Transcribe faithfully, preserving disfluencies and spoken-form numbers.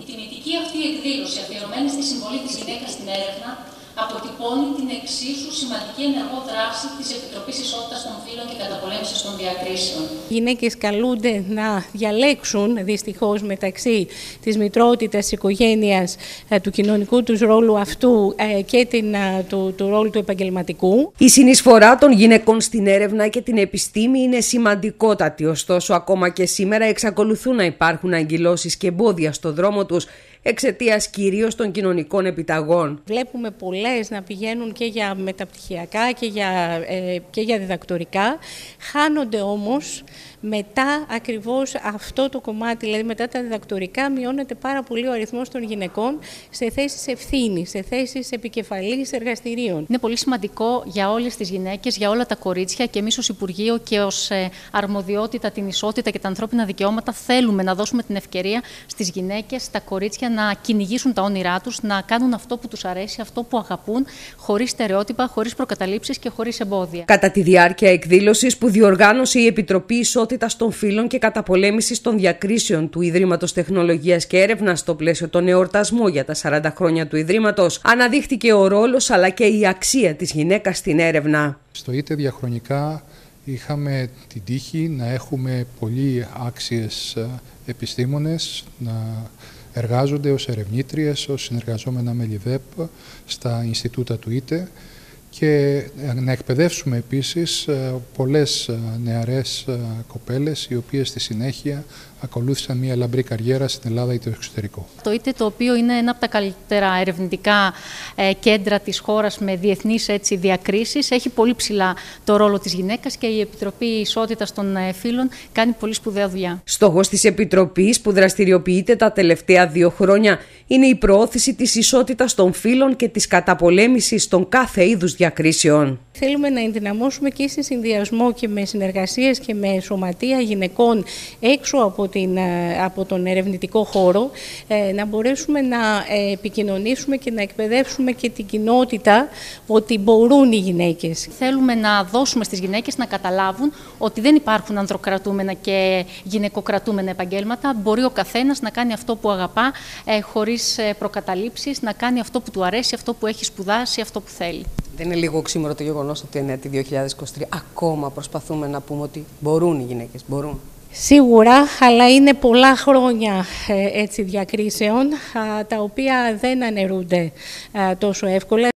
Η τιμητική αυτή εκδήλωση, αφιερωμένη στη συμβολή της γυναίκας στην έρευνα, αποτυπώνει την εξίσου σημαντική ενεργό δράση της Επιτροπής Ισότητας των Φύλων και Καταπολέμησης των Διακρίσεων. Οι γυναίκες καλούνται να διαλέξουν δυστυχώς μεταξύ της μητρότητας, της οικογένειας, του κοινωνικού τους ρόλου αυτού και την, του, του ρόλου του επαγγελματικού. Η συνεισφορά των γυναικών στην έρευνα και την επιστήμη είναι σημαντικότατη, ωστόσο ακόμα και σήμερα εξακολουθούν να υπάρχουν αγκυλώσεις και εμπόδια στο δρόμο τους, εξαιτίας κυρίως των κοινωνικών επιταγών. Βλέπουμε πολλές να πηγαίνουν και για μεταπτυχιακά και για, ε, και για διδακτορικά, χάνονται όμως μετά ακριβώς αυτό το κομμάτι, δηλαδή μετά τα διδακτορικά μειώνεται πάρα πολύ ο αριθμός των γυναικών σε θέσεις ευθύνης, σε θέσεις επικεφαλής εργαστηρίων. Είναι πολύ σημαντικό για όλες τις γυναίκες, για όλα τα κορίτσια και εμείς ως Υπουργείο και ως αρμοδιότητα την ισότητα και τα ανθρώπινα δικαιώματα θέλουμε να δώσουμε την ευκαιρία στις γυναίκες, στα κορίτσια να κυνηγήσουν τα όνειρά τους, να κάνουν αυτό που τους αρέσει, αυτό που αγαπούν, χωρίς στερεότυπα, χωρίς προκαταλήψεις και χωρίς εμπόδια. Κατά τη διάρκεια εκδήλωσης που διοργάνωσε η Επιτροπή Ισότητας των Φύλων και Καταπολέμησης των Διακρίσεων του Ιδρύματος Τεχνολογίας και Έρευνας στο πλαίσιο των εορτασμού για τα σαράντα χρόνια του Ιδρύματος, αναδείχθηκε ο ρόλος αλλά και η αξία της γυναίκας στην έρευνα. Στο ΙΤΕ διαχρονικά είχαμε την τύχη να έχουμε πολύ άξιες επιστήμονες να εργάζονται ως ερευνήτριες, ως συνεργαζόμενα με ΛΙΔΕΠ στα Ινστιτούτα του ΙΤΕ και να εκπαιδεύσουμε επίσης πολλές νεαρές κοπέλες οι οποίες στη συνέχεια ακολούθησαν μια λαμπρή καριέρα στην Ελλάδα ή το εξωτερικό. Το ΙΤΕ, το οποίο είναι ένα από τα καλύτερα ερευνητικά ε, κέντρα της χώρας με διεθνείς έτσι, διακρίσεις, έχει πολύ ψηλά το ρόλο της γυναίκας και η Επιτροπή Ισότητας των Φύλων κάνει πολύ σπουδαία δουλειά. Στόχος της Επιτροπής που δραστηριοποιείται τα τελευταία δύο χρόνια είναι η προώθηση της ισότητας των φύλων και της καταπολέμησης των κάθε είδους διακρίσεων. Θέλουμε να ενδυναμώσουμε και σε συνδυασμό και με συνεργασίες και με σωματεία γυναικών έξω από, την, από τον ερευνητικό χώρο, να μπορέσουμε να επικοινωνήσουμε και να εκπαιδεύσουμε και την κοινότητα ότι μπορούν οι γυναίκες. Θέλουμε να δώσουμε στις γυναίκες να καταλάβουν ότι δεν υπάρχουν ανδροκρατούμενα και γυναικοκρατούμενα επαγγέλματα. Μπορεί ο καθένας να κάνει αυτό που αγαπά, χωρίς προκαταλήψεις, να κάνει αυτό που του αρέσει, αυτό που έχει σπουδάσει, αυτό που θέλει. Δεν είναι λίγο οξύμορο το γεγονός ότι είναι το δύο χιλιάδες είκοσι τρία ακόμα προσπαθούμε να πούμε ότι μπορούν οι γυναίκες, μπορούν. Σίγουρα, αλλά είναι πολλά χρόνια έτσι, διακρίσεων, τα οποία δεν αναιρούνται τόσο εύκολα.